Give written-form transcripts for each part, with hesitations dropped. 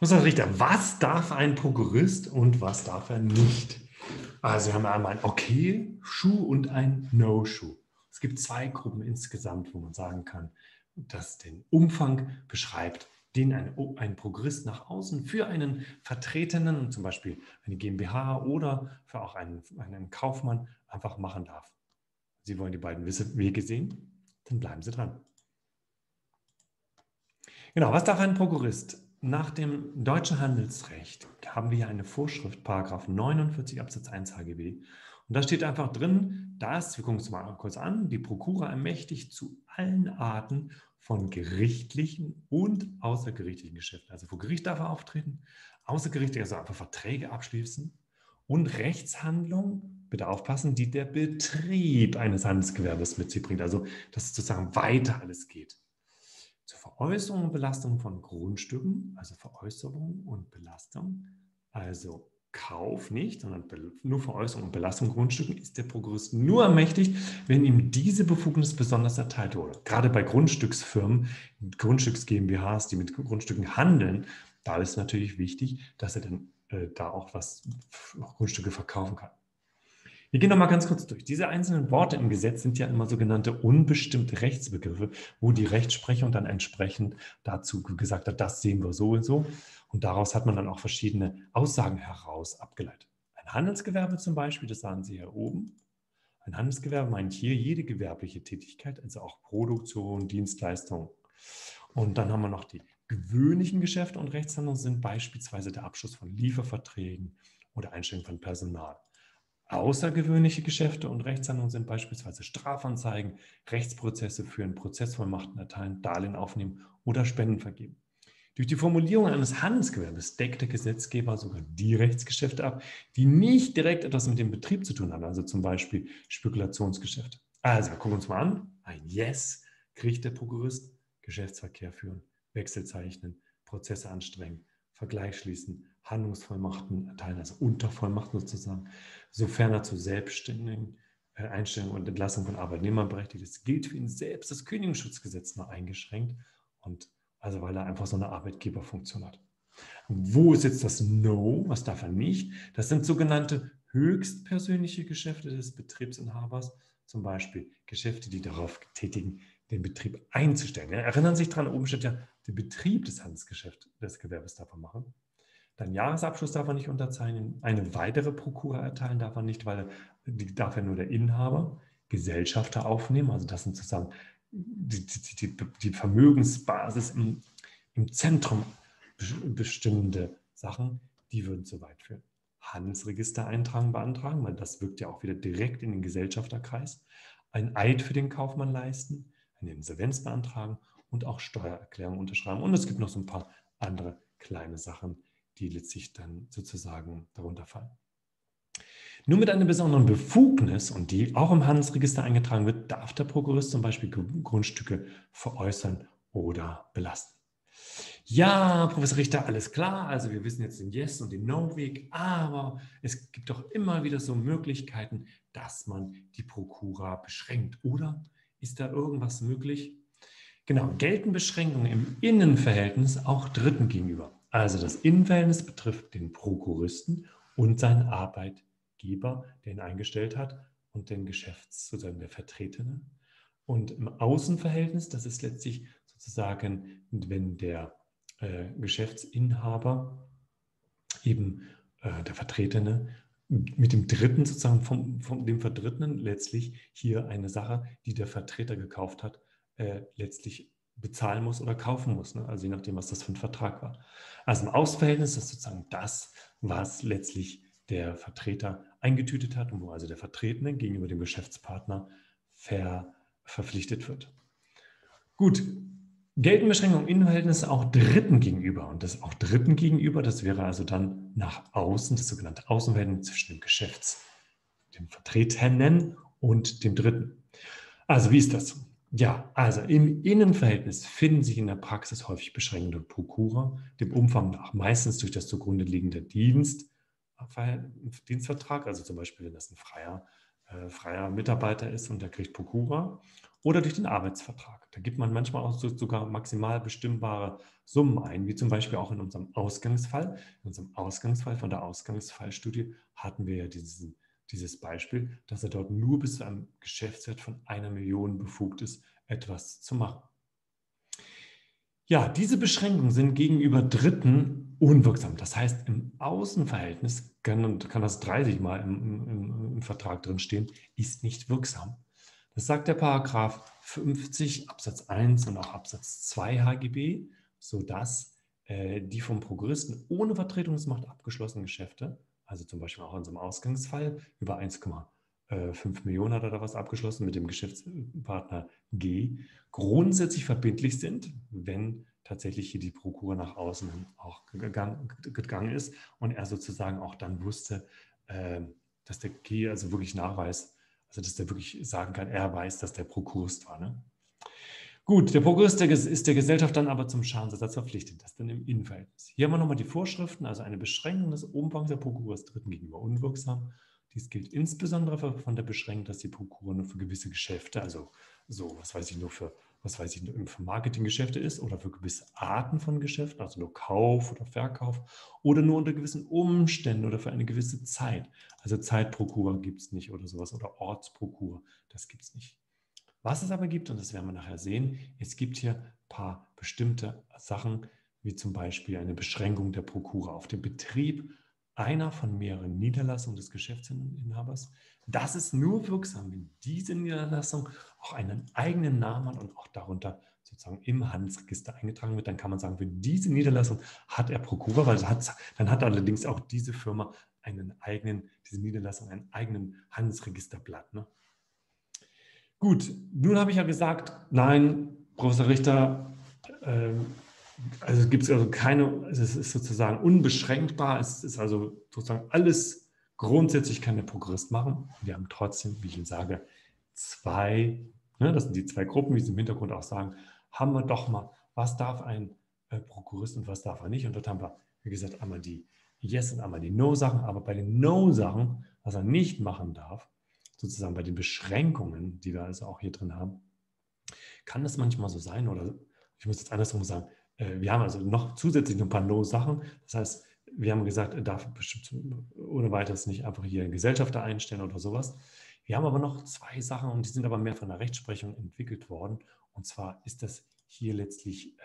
Professor Richter, was darf ein Prokurist und was darf er nicht? Also wir haben einmal ein Okay-Schuh und ein No-Schuh. Es gibt zwei Gruppen insgesamt, wo man sagen kann, dass den Umfang beschreibt, den ein Prokurist nach außen für einen Vertretenen, zum Beispiel eine GmbH oder für auch einen Kaufmann, einfach machen darf. Sie wollen die beiden Wege sehen? Dann bleiben Sie dran. Genau, was darf ein Prokurist? Nach dem deutschen Handelsrecht haben wir hier eine Vorschrift, Paragraph 49 Absatz 1 HGB. Und da steht einfach drin, dass, wir gucken uns mal kurz an, die Prokura ermächtigt zu allen Arten von gerichtlichen und außergerichtlichen Geschäften. Also vor Gericht darf er auftreten, außergerichtlich, also einfach Verträge abschließen und Rechtshandlungen, bitte aufpassen, die der Betrieb eines Handelsgewerbes mit sich bringt. Also, dass es sozusagen weiter alles geht. Zur Veräußerung und Belastung von Grundstücken, also Veräußerung und Belastung, also Kauf nicht, sondern nur Veräußerung und Belastung von Grundstücken, ist der Prokurist nur ermächtigt, wenn ihm diese Befugnis besonders erteilt wurde. Gerade bei Grundstücksfirmen, Grundstücks GmbHs, die mit Grundstücken handeln, da ist natürlich wichtig, dass er dann da auch Grundstücke verkaufen kann. Wir gehen noch mal ganz kurz durch. Diese einzelnen Worte im Gesetz sind ja immer sogenannte unbestimmte Rechtsbegriffe, wo die Rechtsprechung dann entsprechend dazu gesagt hat, das sehen wir so und so. Und daraus hat man dann auch verschiedene Aussagen heraus abgeleitet. Ein Handelsgewerbe zum Beispiel, das sahen Sie hier oben. Ein Handelsgewerbe meint hier jede gewerbliche Tätigkeit, also auch Produktion, Dienstleistung. Und dann haben wir noch die gewöhnlichen Geschäfte und Rechtshandlungen, sind beispielsweise der Abschluss von Lieferverträgen oder Einstellung von Personal. Außergewöhnliche Geschäfte und Rechtshandlungen sind beispielsweise Strafanzeigen, Rechtsprozesse führen, Prozessvollmachten erteilen, Darlehen aufnehmen oder Spenden vergeben. Durch die Formulierung eines Handelsgewerbes deckt der Gesetzgeber sogar die Rechtsgeschäfte ab, die nicht direkt etwas mit dem Betrieb zu tun haben, also zum Beispiel Spekulationsgeschäfte. Also, wir gucken uns mal an. Ein Yes kriegt der Prokurist: Geschäftsverkehr führen, Wechsel zeichnen, Prozesse anstrengen, Vergleich schließen, Handlungsvollmachten erteilen, also Untervollmachten sozusagen, sofern er zu selbstständigen Einstellung und Entlassung von Arbeitnehmern berechtigt ist, gilt für ihn selbst das Kündigungsschutzgesetz nur eingeschränkt, und also weil er einfach so eine Arbeitgeberfunktion hat. Wo ist jetzt das No? Was darf er nicht? Das sind sogenannte höchstpersönliche Geschäfte des Betriebsinhabers, zum Beispiel Geschäfte, die darauf tätigen, den Betrieb einzustellen. Ja, erinnern Sie sich daran, oben steht ja, der Betrieb des Handelsgeschäfts, des Gewerbes darf er machen. Dann Jahresabschluss darf er nicht unterzeichnen. Eine weitere Prokura erteilen darf er nicht, weil die darf ja nur der Inhaber. Gesellschafter aufnehmen, also das sind sozusagen die Vermögensbasis im Zentrum bestimmende Sachen, die würden zu weit führen. Handelsregister eintragen, beantragen, weil das wirkt ja auch wieder direkt in den Gesellschafterkreis. Ein Eid für den Kaufmann leisten, eine Insolvenz beantragen und auch Steuererklärung unterschreiben. Und es gibt noch so ein paar andere kleine Sachen, die letztlich dann sozusagen darunter fallen. Nur mit einer besonderen Befugnis, und die auch im Handelsregister eingetragen wird, darf der Prokurist zum Beispiel Grundstücke veräußern oder belasten. Ja, Professor Richter, alles klar. Also wir wissen jetzt den Yes- und den No-Weg, aber es gibt doch immer wieder so Möglichkeiten, dass man die Prokura beschränkt. Oder ist da irgendwas möglich? Genau, gelten Beschränkungen im Innenverhältnis auch Dritten gegenüber. Also das Innenverhältnis betrifft den Prokuristen und seinen Arbeitgeber, der ihn eingestellt hat, und den sozusagen der Vertretene. Und im Außenverhältnis, das ist letztlich sozusagen, wenn der Geschäftsinhaber, eben der Vertretene, mit dem Dritten sozusagen von dem Verdrittenen letztlich hier eine Sache, die der Vertreter gekauft hat, letztlich bezahlen muss oder kaufen muss, ne? Also je nachdem, was das für ein Vertrag war. Also im Außenverhältnis ist sozusagen das, was letztlich der Vertreter eingetütet hat und wo also der Vertretene gegenüber dem Geschäftspartner verpflichtet wird. Gut, gelten Beschränkungen im Verhältnis auch Dritten gegenüber. Und das auch Dritten gegenüber, das wäre also dann nach außen, das sogenannte Außenverhältnis zwischen dem Vertretenen und dem Dritten. Also wie ist das? Ja, also im Innenverhältnis finden sich in der Praxis häufig beschränkende Prokura, dem Umfang nach meistens durch das zugrunde liegende Dienstvertrag, also zum Beispiel, wenn das ein freier freier Mitarbeiter ist und der kriegt Prokura, oder durch den Arbeitsvertrag. Da gibt man manchmal auch sogar maximal bestimmbare Summen ein, wie zum Beispiel auch in unserem Ausgangsfall. In unserem Ausgangsfall von der Ausgangsfallstudie hatten wir ja dieses Beispiel, dass er dort nur bis zu einem Geschäftswert von 1 Million befugt ist, etwas zu machen. Ja, diese Beschränkungen sind gegenüber Dritten unwirksam. Das heißt, im Außenverhältnis kann das 30 Mal im Vertrag drin stehen, ist nicht wirksam. Das sagt der Paragraph 50 Absatz 1 und auch Absatz 2 HGB, sodass die vom Prokuristen ohne Vertretungsmacht abgeschlossenen Geschäfte, also zum Beispiel auch in unserem Ausgangsfall über 1,5 Millionen hat er da was abgeschlossen mit dem Geschäftspartner G, grundsätzlich verbindlich sind, wenn tatsächlich hier die Prokura nach außen auch gegangen ist und er sozusagen auch dann wusste, dass der G also wirklich nachweist, also dass der wirklich sagen kann, er weiß, dass der Prokurist war. Ne? Gut, der Prokurist ist der Gesellschaft dann aber zum Schadensersatz verpflichtet, das dann im Innenverhältnis. Hier haben wir nochmal die Vorschriften, also eine Beschränkung des Umfangs der Prokura ist Dritten gegenüber unwirksam. Dies gilt insbesondere von der Beschränkung, dass die Prokura nur für gewisse Geschäfte, also so, was weiß ich, nur für Marketinggeschäfte ist oder für gewisse Arten von Geschäften, also nur Kauf oder Verkauf oder nur unter gewissen Umständen oder für eine gewisse Zeit. Also Zeitprokura gibt es nicht oder sowas oder Ortsprokura, das gibt es nicht. Was es aber gibt, und das werden wir nachher sehen, es gibt hier ein paar bestimmte Sachen, wie zum Beispiel eine Beschränkung der Prokura auf den Betrieb einer von mehreren Niederlassungen des Geschäftsinhabers. Das ist nur wirksam, wenn diese Niederlassung auch einen eigenen Namen hat und auch darunter sozusagen im Handelsregister eingetragen wird. Dann kann man sagen, für diese Niederlassung hat er Prokura, weil dann hat allerdings auch diese Firma diese Niederlassung einen eigenen Handelsregisterblatt. Ne? Gut, nun habe ich ja gesagt, nein, Professor Richter, also es gibt also keine, es ist sozusagen unbeschränkbar, es ist also sozusagen alles grundsätzlich kann der Prokurist machen. Wir haben trotzdem, wie ich Ihnen sage, das sind die zwei Gruppen, wie Sie im Hintergrund auch sagen, haben wir doch mal, was darf ein Prokurist und was darf er nicht. Und dort haben wir, wie gesagt, einmal die Yes- und einmal die No-Sachen, aber bei den No-Sachen, was er nicht machen darf, sozusagen bei den Beschränkungen, die wir also auch hier drin haben, kann das manchmal so sein, oder ich muss jetzt andersrum sagen, wir haben also noch zusätzlich ein paar No-Sachen. Das heißt, wir haben gesagt, er darf bestimmt ohne weiteres nicht einfach hier einen Gesellschafter einstellen oder sowas. Wir haben aber noch zwei Sachen und die sind aber mehr von der Rechtsprechung entwickelt worden. Und zwar ist das hier letztlich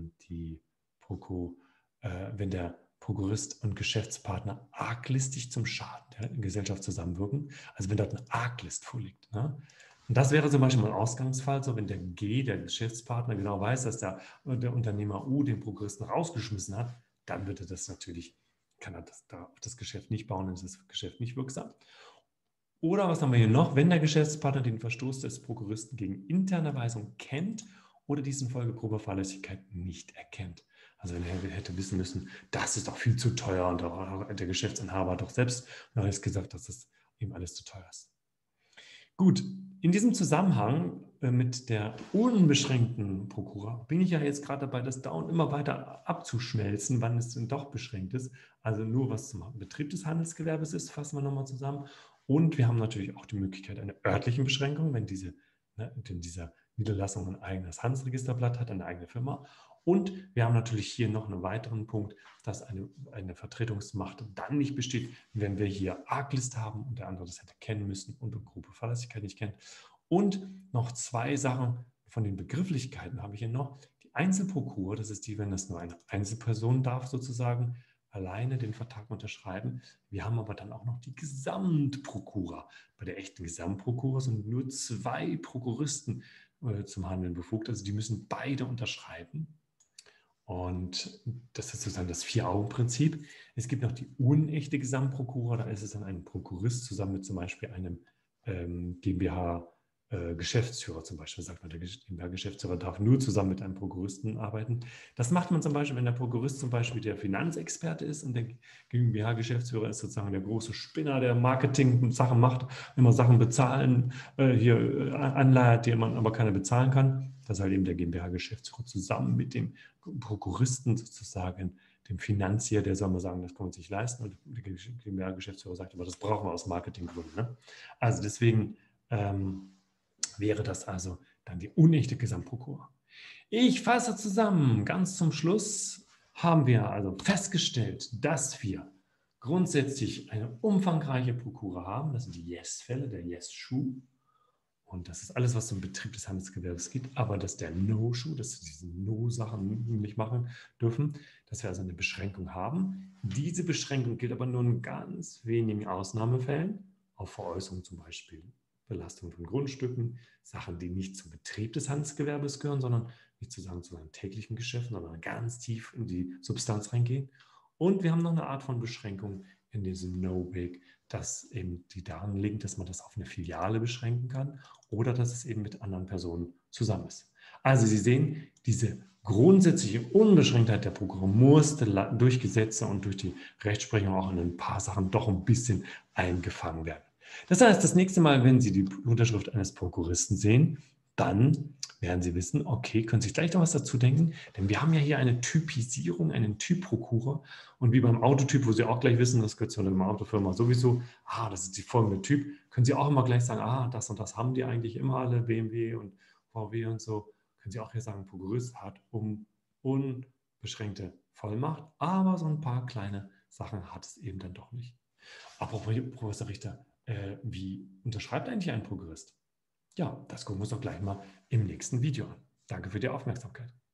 wenn der Prokurist und Geschäftspartner arglistig zum Schaden der Gesellschaft zusammenwirken. Also wenn dort eine Arglist vorliegt. Ne? Und das wäre zum Beispiel ein Ausgangsfall, so wenn der G, der Geschäftspartner, genau weiß, dass der Unternehmer U den Prokuristen rausgeschmissen hat, dann wird er das natürlich, kann er auf das Geschäft nicht bauen, dann ist das Geschäft nicht wirksam. Oder was haben wir hier noch? Wenn der Geschäftspartner den Verstoß des Prokuristen gegen interne Weisung kennt oder diesen Folge grober Fahrlässigkeit nicht erkennt. Also wenn er hätte wissen müssen, das ist doch viel zu teuer und der Geschäftsinhaber hat doch selbst noch jetzt gesagt, dass das ihm alles zu teuer ist. Gut, in diesem Zusammenhang mit der unbeschränkten Prokura bin ich ja jetzt gerade dabei, das Down immer weiter abzuschmelzen, wann es denn doch beschränkt ist. Also nur was zum Betrieb des Handelsgewerbes ist, fassen wir nochmal zusammen. Und wir haben natürlich auch die Möglichkeit einer örtlichen Beschränkung, wenn diese Niederlassung ein eigenes Handelsregisterblatt hat, eine eigene Firma. Und wir haben natürlich hier noch einen weiteren Punkt, dass eine Vertretungsmacht dann nicht besteht, wenn wir hier Arglist haben und der andere das hätte kennen müssen und grobe Fahrlässigkeit nicht kennt. Und noch zwei Sachen von den Begrifflichkeiten habe ich hier noch. Die Einzelprokura, das ist die, wenn das nur eine Einzelperson darf sozusagen, alleine den Vertrag unterschreiben. Wir haben aber dann auch noch die Gesamtprokura. Bei der echten Gesamtprokura sind nur zwei Prokuristen zum Handeln befugt. Also die müssen beide unterschreiben. Und das ist sozusagen das Vier-Augen-Prinzip. Es gibt noch die unechte Gesamtprokura. Da ist es dann ein Prokurist zusammen mit zum Beispiel einem GmbH Geschäftsführer zum Beispiel, sagt man, der GmbH-Geschäftsführer darf nur zusammen mit einem Prokuristen arbeiten. Das macht man zum Beispiel, wenn der Prokurist zum Beispiel der Finanzexperte ist und der GmbH-Geschäftsführer ist sozusagen der große Spinner, der Marketing-Sachen macht, immer Sachen bezahlen, anleiht, die man aber keiner bezahlen kann. Das ist halt eben der GmbH-Geschäftsführer zusammen mit dem Prokuristen sozusagen, dem Finanzier, der soll mal sagen, das kann man sich leisten. Und der GmbH-Geschäftsführer sagt, aber das brauchen wir aus Marketinggründen. Ne? Also deswegen wäre das also dann die unechte Gesamtprokur. Ich fasse zusammen. Ganz zum Schluss haben wir also festgestellt, dass wir grundsätzlich eine umfangreiche Prokura haben. Das sind die Yes-Fälle, der Yes-Schuh. Und das ist alles, was im Betrieb des Handelsgewerbes geht. Aber dass der No-Schuh, dass wir diese No-Sachen nicht machen dürfen, dass wir also eine Beschränkung haben. Diese Beschränkung gilt aber nur in ganz wenigen Ausnahmefällen, auf Veräußerung zum Beispiel, Belastung von Grundstücken, Sachen, die nicht zum Betrieb des Handelsgewerbes gehören, sondern nicht zu sagen zu einem täglichen Geschäft, sondern ganz tief in die Substanz reingehen. Und wir haben noch eine Art von Beschränkung in diesem No-Big, dass eben die daran liegt, dass man das auf eine Filiale beschränken kann oder dass es eben mit anderen Personen zusammen ist. Also Sie sehen, diese grundsätzliche Unbeschränktheit der Prokura musste durch Gesetze und durch die Rechtsprechung auch in ein paar Sachen doch ein bisschen eingefangen werden. Das heißt, das nächste Mal, wenn Sie die Unterschrift eines Prokuristen sehen, dann werden Sie wissen, okay, können Sie sich gleich noch was dazu denken, denn wir haben ja hier eine Typisierung, einen Typ Prokura und wie beim Autotyp, wo Sie auch gleich wissen, das gehört zu einer Autofirma sowieso, das ist die folgende Typ, können Sie auch immer gleich sagen, das und das haben die eigentlich immer alle, BMW und VW und so, können Sie auch hier sagen, Prokurist hat unbeschränkte Vollmacht, aber so ein paar kleine Sachen hat es eben dann doch nicht. Apropos Professor Richter, wie unterschreibt eigentlich ein Prokurist? Ja, das gucken wir uns doch gleich mal im nächsten Video an. Danke für die Aufmerksamkeit.